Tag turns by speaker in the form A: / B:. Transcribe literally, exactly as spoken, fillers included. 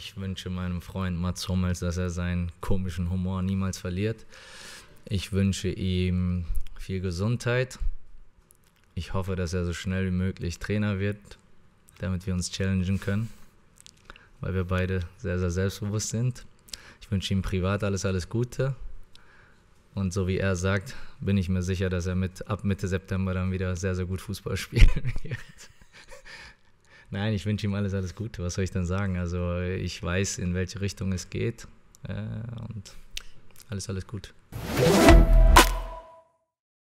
A: Ich wünsche meinem Freund Mats Hummels, dass er seinen komischen Humor niemals verliert. Ich wünsche ihm viel Gesundheit. Ich hoffe, dass er so schnell wie möglich Trainer wird, damit wir uns challengen können, weil wir beide sehr, sehr selbstbewusst sind. Ich wünsche ihm privat alles, alles Gute. Und so wie er sagt, bin ich mir sicher, dass er mit, ab Mitte September dann wieder sehr, sehr gut Fußball spielen wird. Nein, ich wünsche ihm alles, alles Gute. Was soll ich denn sagen? Also ich weiß, in welche Richtung es geht. Äh, und alles, alles gut.